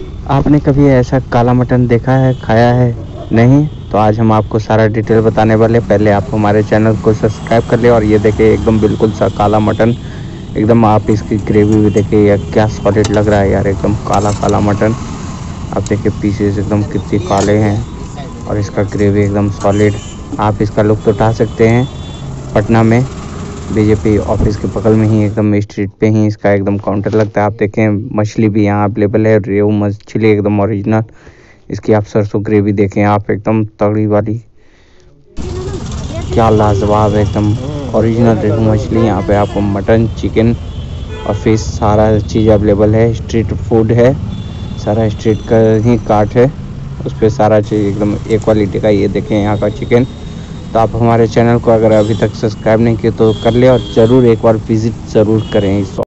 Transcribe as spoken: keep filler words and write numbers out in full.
आपने कभी ऐसा काला मटन देखा है, खाया है? नहीं? तो आज हम आपको सारा डिटेल बताने वाले। पहले आप हमारे चैनल को सब्सक्राइब कर ले। और ये देखिए एकदम बिल्कुल सा काला मटन, एकदम आप इसकी ग्रेवी भी देखिए यार, क्या सॉलिड लग रहा है यार, एकदम काला काला मटन। आप देखिए पीसेस एकदम कितने काले हैं और इसका ग्रेवी एकदम सॉलिड। आप इसका लुत्फ़ उठा सकते हैं पटना में बीजेपी ऑफिस के बगल में ही, एकदम स्ट्रीट पे ही इसका एकदम काउंटर लगता है। आप देखें मछली भी यहाँ अवेलेबल है, रेहू मछली एकदम ओरिजिनल। इसकी आप सरसों ग्रेवी देखें आप, एकदम तगड़ी वाली, क्या लाजवाब, एकदम ओरिजिनल रेहू मछली। यहाँ पे आपको मटन, चिकन और फिश सारा चीज़ अवेलेबल है। स्ट्रीट फूड है, सारा स्ट्रीट का ही कार्ट है, उस पर सारा चीज़ एकदम ए क्वालिटी का। ये देखें यहाँ का चिकन। तो आप हमारे चैनल को अगर अभी तक सब्सक्राइब नहीं किए तो कर ले और ज़रूर एक बार विज़िट ज़रूर करें इस